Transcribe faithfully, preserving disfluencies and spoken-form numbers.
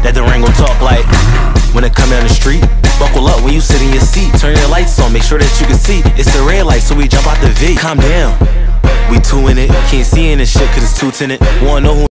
that the ring gon' talk like. When it come down the street, buckle up when you sit in your seat. Turn your lights on, make sure that you can see. It's a red light, so we jump out the V. Calm down, we two in it. Can't see in this shit cause it's too tinted. Wanna know who